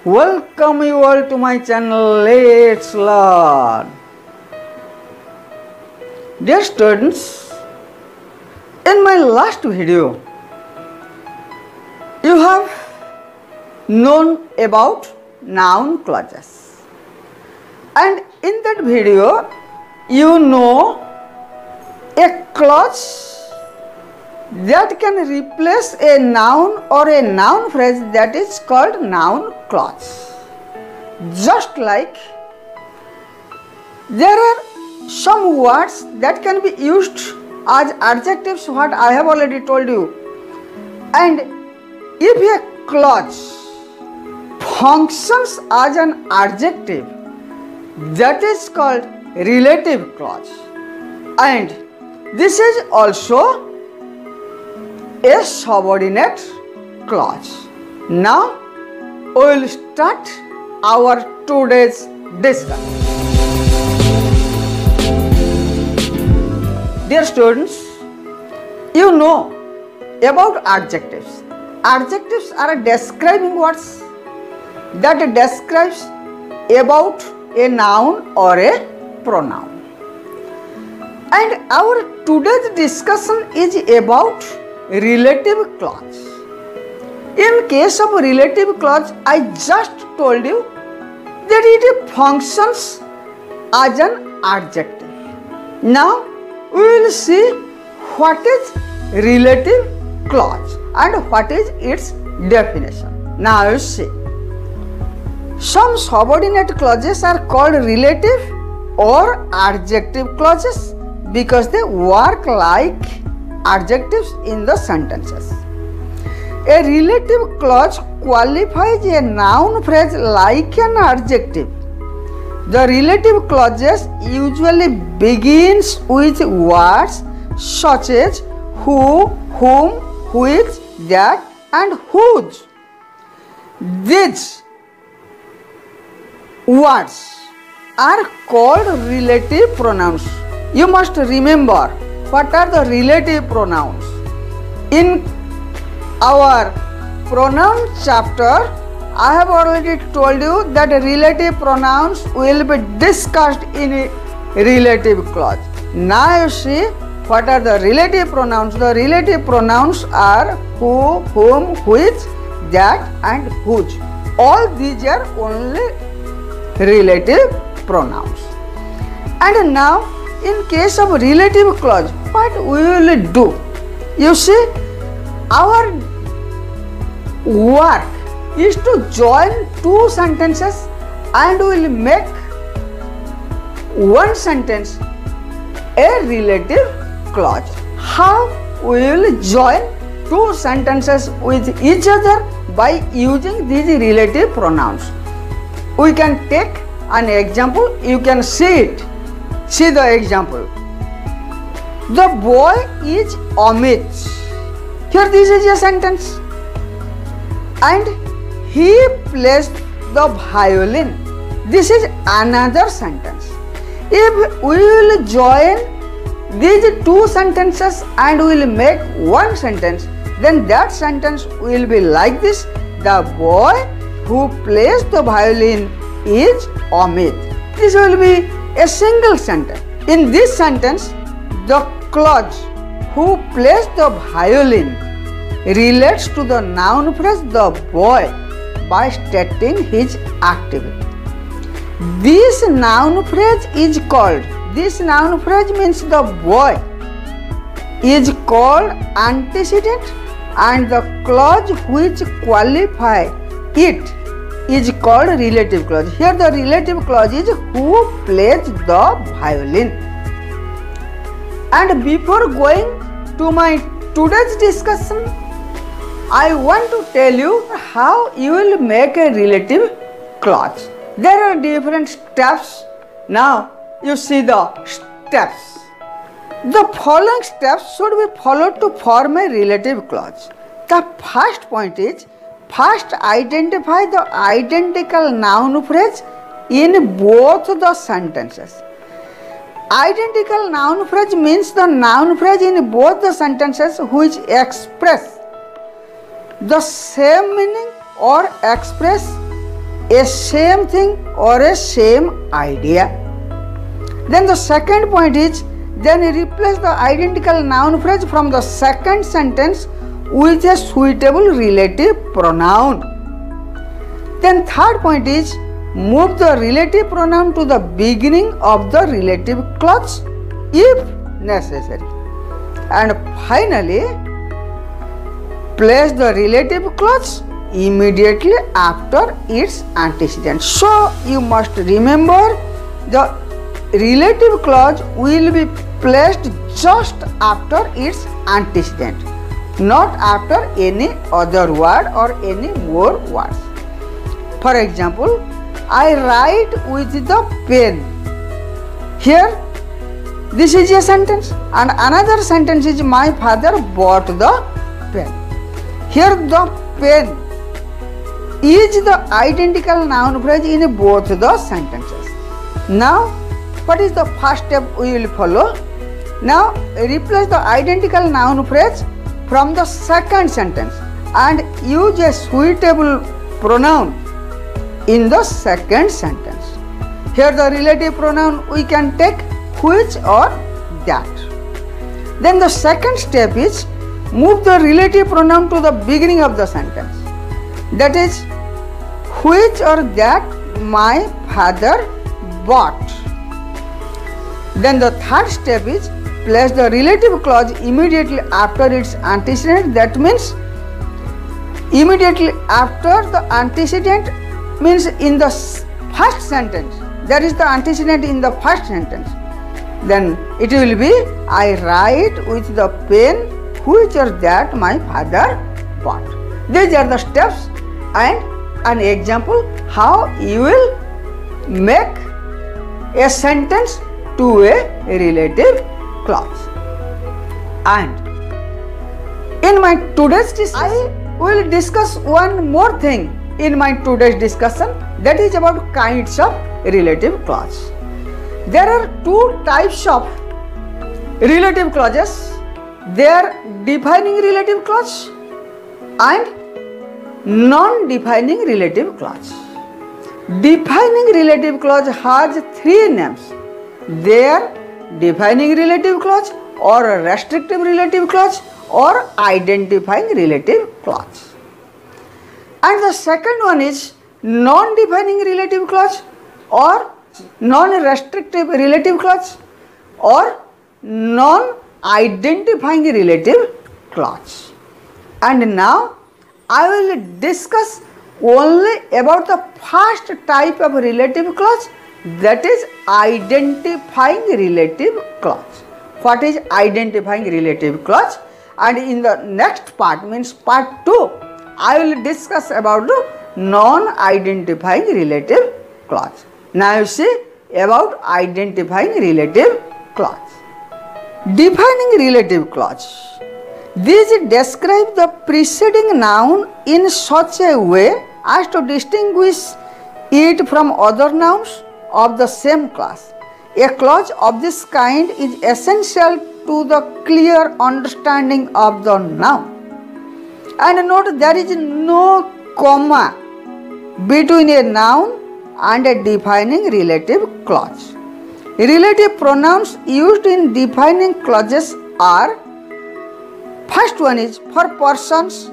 Welcome you all to my channel. Let's learn. Dear students, in my last video, you have known about noun clauses, and in that video, you know a clause that can replace a noun or a noun phrase that is called noun clause. Just like there are some words that can be used as adjectives, what I have already told you, and if a clause functions as an adjective, that is called relative clause, and this is also a subordinate clause. Now we will start our today's discussion. Dear students, you know about adjectives. Adjectives are describing words that describes about a noun or a pronoun. And our today's discussion is about relative clause. In case of relative clause, I just told you that it functions as an adjective. Now we will see what is relative clause and what is its definition. Now you see, some subordinate clauses are called relative or adjective clauses because they work like adjectives in the sentences. A relative clause qualifies a noun phrase like an adjective. The relative clauses usually begins with words such as who, whom, which, that and whose. These words are called relative pronouns. You must remember what are the relative pronouns. In our pronoun chapter, I have already told you that relative pronouns will be discussed in a relative clause. Now you see what are the relative pronouns. The relative pronouns are who, whom, which, that and whose. All these are only relative pronouns. And now in case of relative clause, what we will do? You see, our work is to join two sentences and we will make one sentence a relative clause. How we will join two sentences with each other? By using these relative pronouns. We can take an example. You can see it. See the example. The boy is Amit. Here this is a sentence. And he plays the violin. This is another sentence. If we will join these two sentences and we will make one sentence, then that sentence will be like this. The boy who plays the violin is Amit. This will be a single sentence. In this sentence, the clause who plays the violin relates to the noun phrase the boy by stating his activity. This noun phrase is called, this noun phrase means the boy is called antecedent, and the clause which qualify it is called relative clause. Here the relative clause is who plays the violin. And before going to my today's discussion, I want to tell you how you will make a relative clause. There are different steps. Now you see the steps. The following steps should be followed to form a relative clause. The first point is, first identify the identical noun phrase in both the sentences. Identical noun phrase means the noun phrase in both the sentences which express the same meaning or express a same thing or a same idea. Then the second point is, then replace the identical noun phrase from the second sentence with a suitable relative pronoun. Then third point is, move the relative pronoun to the beginning of the relative clause if necessary. And finally, place the relative clause immediately after its antecedent. So you must remember, the relative clause will be placed just after its antecedent, not after any other word or any more words. For example, I write with the pen. Here, this is a sentence, and another sentence is, my father bought the pen. Here, the pen is the identical noun phrase in both the sentences. Now, what is the first step we will follow? Now, replace the identical noun phrase from the second sentence and use a suitable pronoun in the second sentence. Here the relative pronoun we can take which or that. Then the second step is, move the relative pronoun to the beginning of the sentence. That is, which or that my father bought. Then the third step is, place the relative clause immediately after its antecedent. That means immediately after the antecedent means in the first sentence. There is the antecedent in the first sentence. Then it will be, I write with the pen which or that my father bought. These are the steps and an example how you will make a sentence to a relative clause. And in my today's discussion, I will discuss one more thing in my today's discussion, that is about kinds of relative clause. There are two types of relative clauses. They are defining relative clause and non-defining relative clause. Defining relative clause has three names. They are defining relative clause, or restrictive relative clause, or identifying relative clause. And the second one is non-defining relative clause, or non-restrictive relative clause, or non-identifying relative clause. And now I will discuss only about the first type of relative clause, that is identifying relative clause. What is identifying relative clause? And in the next part, means part 2, I will discuss about the non-identifying relative clause. Now you see about identifying relative clause. Defining relative clause. These describe the preceding noun in such a way as to distinguish it from other nouns of the same class. A clause of this kind is essential to the clear understanding of the noun. And note, there is no comma between a noun and a defining relative clause. Relative pronouns used in defining clauses are, first one is for persons.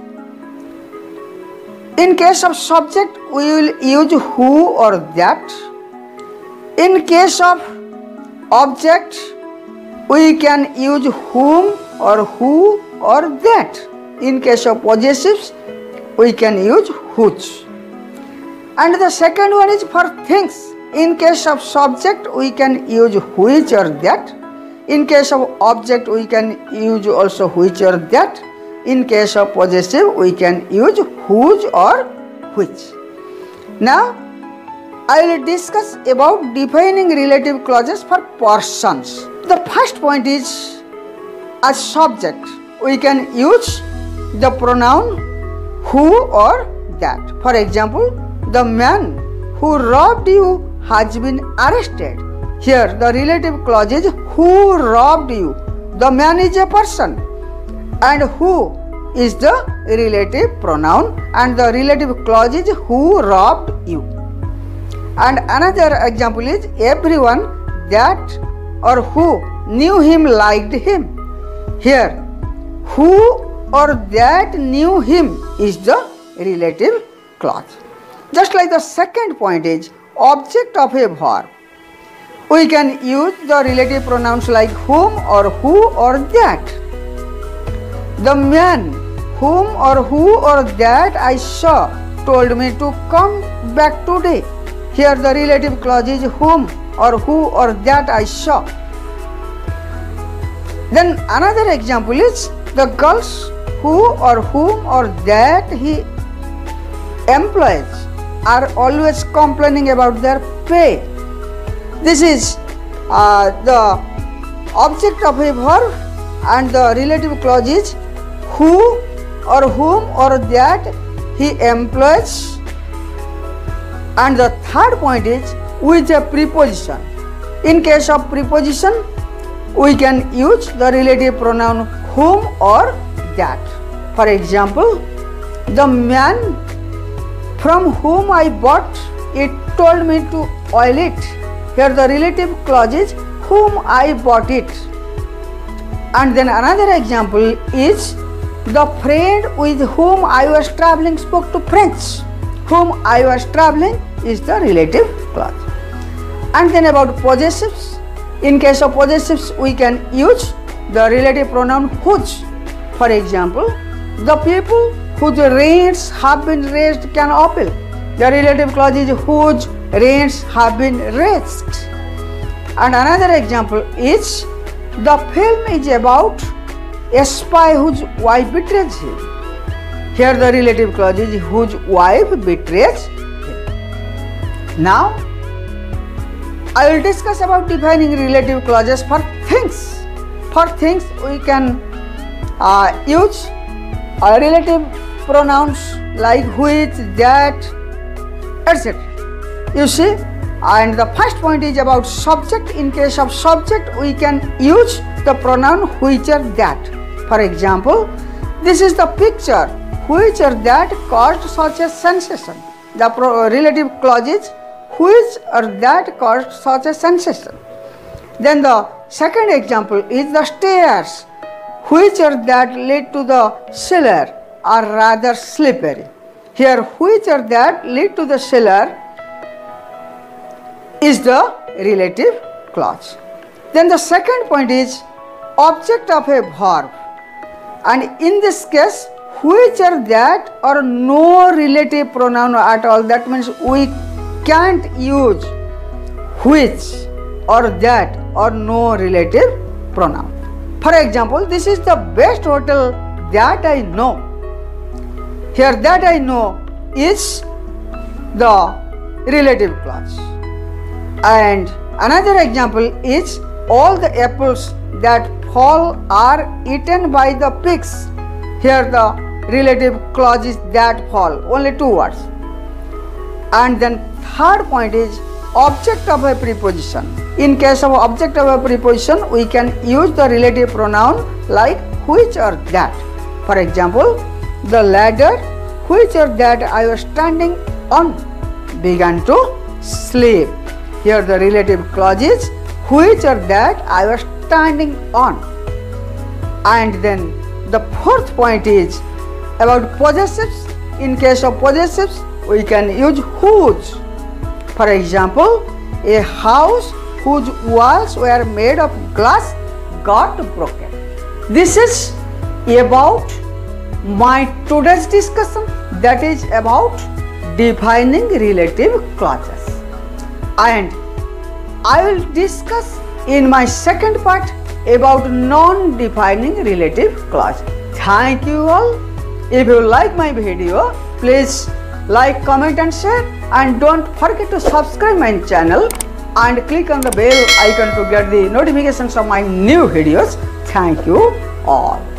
In case of subject, we will use who or that. In case of object, we can use whom or who or that. In case of possessives, we can use which. And the second one is for things. In case of subject, we can use which or that. In case of object, we can use also which or that. In case of possessive, we can use whose or which. Now, I will discuss about defining relative clauses for persons. The first point is, as subject, we can use the pronoun who or that. For example, the man who robbed you has been arrested. Here the relative clause is who robbed you. The man is a person and who is the relative pronoun, and the relative clause is who robbed you. And another example is everyone that or who knew him liked him. Here, who or that knew him is the relative clause. Just like the second point is object of a verb. We can use the relative pronouns like whom or who or that. The man whom or who or that I saw told me to come back today. Here the relative clause is whom or who or that I saw. Then another example is the girls who or whom or that he employs are always complaining about their pay. This is the object of a verb and the relative clause is who or whom or that he employs, and the third point is with a preposition. In case of preposition, we can use the relative pronoun whom or that. For example, the man from whom I bought it told me to oil it. Here the relative clause is whom I bought it. And then another example is the friend with whom I was traveling spoke to French. Whom I was traveling is the relative clause. And then about possessives. In case of possessives, we can use the relative pronoun whose. For example, the people whose rents have been raised can appeal. The relative clause is whose rents have been raised. And another example is the film is about a spy whose wife betrays him. Here the relative clause is whose wife betrays him. Now, I will discuss about defining relative clauses for things. For things, we can use relative pronouns like which, that, etc. You see, and the first point is about subject. In case of subject, we can use the pronoun which or that. For example, this is the picture which or that caused such a sensation. The relative clause is which or that caused such a sensation. Then the second example is the stairs which or that lead to the cellar are rather slippery. Here which or that lead to the cellar is the relative clause. Then the second point is object of a verb, and in this case which or that or no relative pronoun at all. That means we can't use which or that or no relative pronoun. For example, this is the best hotel that I know. Here that I know is the relative clause. And another example is all the apples that fall are eaten by the pigs. Here the relative clause is that fall, only two words. And then third point is object of a preposition. In case of object of a preposition, we can use the relative pronoun like which or that. For example, the ladder which or that I was standing on began to slip. Here the relative clause is which or that I was standing on. And then the fourth point is about possessives. In case of possessives, we can use whose. For example, a house whose walls were made of glass got broken. This is about my today's discussion, that is about defining relative clauses. And I will discuss in my second part about non-defining relative clause. Thank you all. If you like my video, please like, comment and share, and don't forget to subscribe my channel and click on the bell icon to get the notifications of my new videos. Thank you all.